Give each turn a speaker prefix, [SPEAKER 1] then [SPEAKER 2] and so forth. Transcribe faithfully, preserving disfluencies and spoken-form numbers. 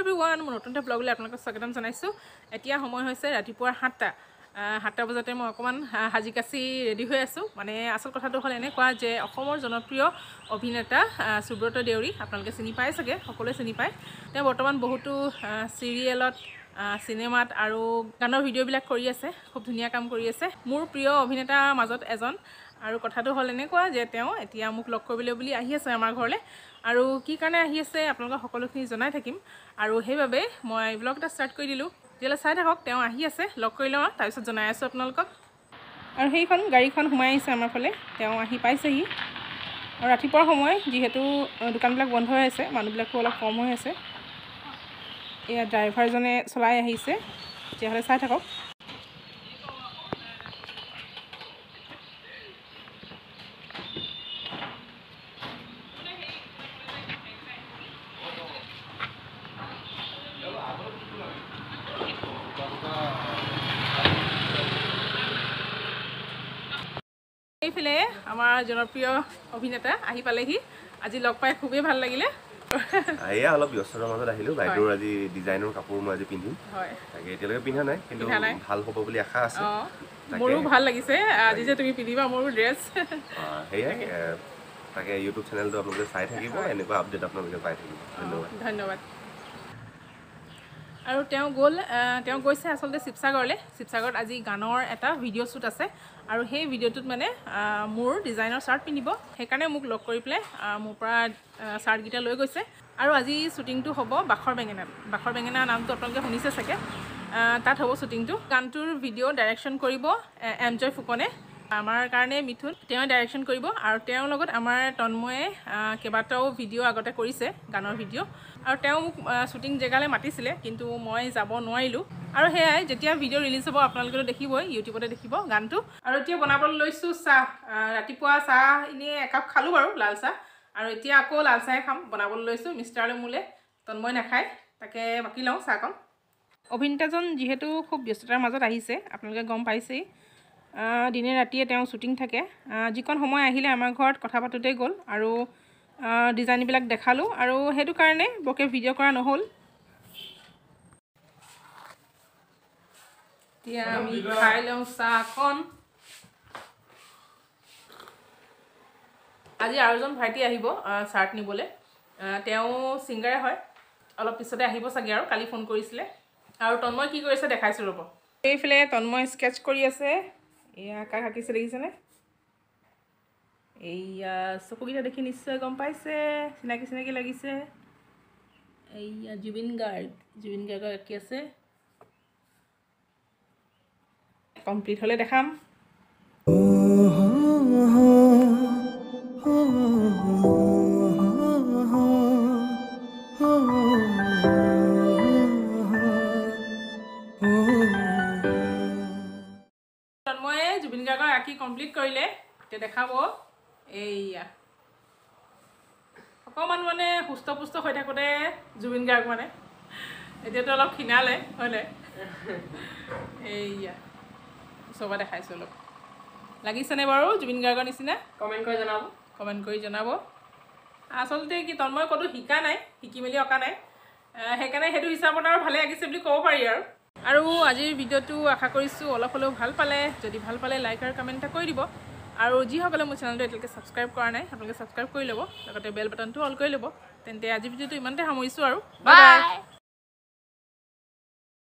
[SPEAKER 1] everyone মোৰ নতুন এটা ব্লগলৈ আপোনালোকক স্বাগতম জনাইছোঁ এতিয়া সময় হৈছে ৰাতিপুৱা সাতটা সাতটা বজাতে মই অকমান হাজি কাচি ৰেডি হৈ আছোঁ মানে আসল কথাটো হ'ল এনেকুৱা যে অসমৰ জনপ্ৰিয় অভিনেতা সুব্ৰত দেউৰী আপোনালোকে চিনি পায় চাগে সকলোৱে চিনি পায় তেওঁ বৰ্তমান বহুতো সিৰিয়েলত সিনেমাত আৰু গানৰ ভিডিঅ'বিলাক কৰি আছে খুব ধুনীয়া কাম কৰি আছে মোৰ প্ৰিয় অভিনেতা মাজত এজন আৰু কথাটো হ'ল এনেকুৱা যে তেওঁ এতিয়া মোক লগ কৰিবলৈ বুলি আহি আছে আমাৰ ঘৰলৈ আৰু কি কাৰণে আহি আছে আপোনালোকক সকলোখিনি জনাই থাকিম আৰু সেইবাবে মই ব্লগ এটা ষ্টাৰ্ট কৰি দিলোঁ যেলে চাই থাকক তেওঁ আহি আছে লগ কৰি লওঁ তাৰপিছত জনাই আছোঁ আপোনালোকক আৰু সেইখন গাড়ীখন সোমাই আহিছে আমাৰ ফালে তেওঁ আহি পাইছেহি আৰু ৰাতিপুৱাৰ সময় যিহেতু দোকানবিলাক বন্ধ হৈ আছে মানুহবিলাকো অলপ কম হৈ আছে এয়া ড্ৰাইভাৰজনে চলাই আহিছে তেতিয়াহ'লে চাই থাকক এইফালে আমাৰ জনপ্ৰিয় অভিনেতা আহি পালেহি আজি লগ পাই খুবেই ভাল লাগিলে
[SPEAKER 2] আইয়া অলপ ব্যস্ততাৰ মাজত আহিলো বাইদেউৰ আজি ডিজাইনৰ কাপোৰ মই আজি পিন্ধিম
[SPEAKER 1] হয়
[SPEAKER 2] তাকে এতিয়ালৈকে পিন্ধা নাই কিন্তু ভাল হ'ব বুলি আশা আছে
[SPEAKER 1] মোৰো ভাল লাগিছে আজি যে তুমি পিন্ধিবা মোৰ ড্ৰেছ
[SPEAKER 2] হেয়াই তাকে ইউটিউব চেনেলটো আপোনালোকে চাই থাকিব এনেকুৱা আপডেট আপোনালোকে পাই থাকিব ধন্যবাদ
[SPEAKER 1] ধন্যবাদ আৰু তেওঁ গ'ল তেওঁ গৈছে আচলতে শিৱসাগৰলৈ শিৱসাগৰত আজি গানৰ এটা ভিডিঅ' শ্বুট আছে আৰু সেই ভিডিঅ'টোত মানে মোৰ ডিজাইনৰ চাৰ্ট পিন্ধিব সেইকাৰণে মোক লগ কৰি পেলাই মোৰ পৰা চাৰ্টকেইটা লৈ গৈছে আৰু আজি শ্বুটিংটো হ'ব বাখৰ বেঙেনাত বাখৰ বেঙেনা নামটো আপোনালোকে শুনিছে চাগে তাত হ'ব শ্বুটিংটো গানটোৰ ভিডিঅ' ডাইৰেকশ্যন কৰিব এমজয় ফুকনে আমাৰ কাৰণে মিথুন তেওঁ ডাইৰেকশ্যন কৰিব আৰু তেওঁৰ লগত আমাৰ তন্ময়ে কেইবাটাও ভিডিঅ' আগতে কৰিছে গানৰ ভিডিঅ' আৰু তেওঁ মোক শ্বুটিং জেগালৈ মাতিছিলে কিন্তু মই যাব নোৱাৰিলোঁ আৰু সেয়াই যেতিয়া ভিডিঅ' ৰিলিজ হ'ব আপোনালোকেও দেখিবই ইউটিউবতে দেখিব গানটো আৰু এতিয়া বনাবলৈ লৈছোঁ চাহ ৰাতিপুৱা চাহ এনেই একাপ খালোঁ বাৰু লাল চাহ আৰু এতিয়া আকৌ লাল চাহে খাম বনাবলৈ লৈছোঁ মিষ্টাৰলৈ মোলৈ তন্ময় নাখায় তাকে বাকি লওঁ চাহকণ অভিনেতাজন যিহেতু খুব ব্যস্ততাৰ মাজত আহিছে আপোনালোকে গম পাইছেই দিনে ৰাতিয়ে তেওঁ শ্বুটিং থাকে যিকণ সময় আহিলে আমাৰ ঘৰত কথা পাতোঁতেই গ'ল আৰু ডিজাইনবিলাক দেখালোঁ আৰু সেইটো কাৰণে বৰকৈ ভিডিঅ' কৰা নহ'ল এতিয়া আমি খাই লওঁ চাহকণ আজি আৰু এজন ভাইটি আহিব চাৰ্ট নিবলৈ তেওঁ ছিংগাৰে হয় অলপ পিছতে আহিব চাগে আৰু কালি ফোন কৰিছিলে আৰু তন্ময় কি কৰিছে দেখাইছোঁ ৰ'ব এইফালে তন্ময় স্কেটছ কৰি আছে এয়া কাক আঁকিছে দেখিছেনে এইয়া চকুকেইটা দেখি নিশ্চয় গম পাইছে চিনাকি চিনাকি লাগিছে এইয়া জুবিন গাৰ্গ জুবিন গাৰ্গক আঁকি আছে কমপ্লিট হ'লে দেখাম তন্ময়ে জুবিন গাৰ্গক আঁকি কমপ্লিট কৰিলে এতিয়া দেখাব এইয়া অকণমান মানে সুস্থ পুষ্ট হৈ থাকোঁতে জুবিন গাৰ্গ মানে এতিয়াতো অলপ ক্ষীণালে হয়নে এইয়া চবে দেখাইছোঁ অলপ লাগিছেনে বাৰু জুবিন গাৰ্গৰ নিচিনা কমেণ্ট কৰি জনাব কমেণ্ট কৰি জনাব আচলতে কি তন্ময় ক'তো শিকা নাই শিকি মেলি অঁকা নাই সেইকাৰণে সেইটো হিচাপত আৰু ভালে আঁকিছে বুলি ক'ব পাৰি আৰু আৰু আজিৰ ভিডিঅ'টো আশা কৰিছোঁ অলপ হ'লেও ভাল পালে যদি ভাল পালে লাইক আৰু কমেণ্ট এটা কৰি দিব আৰু যিসকলে মোৰ চেনেলটো এতিয়ালৈকে ছাবস্ক্ৰাইব কৰা নাই আপোনালোকে ছাবস্ক্ৰাইব কৰি ল'ব লগতে বেল বাটনটো অল কৰি ল'ব তেন্তে আজিৰ ভিডিঅ'টো ইমানতে সামৰিছোঁ আৰু বাই বাই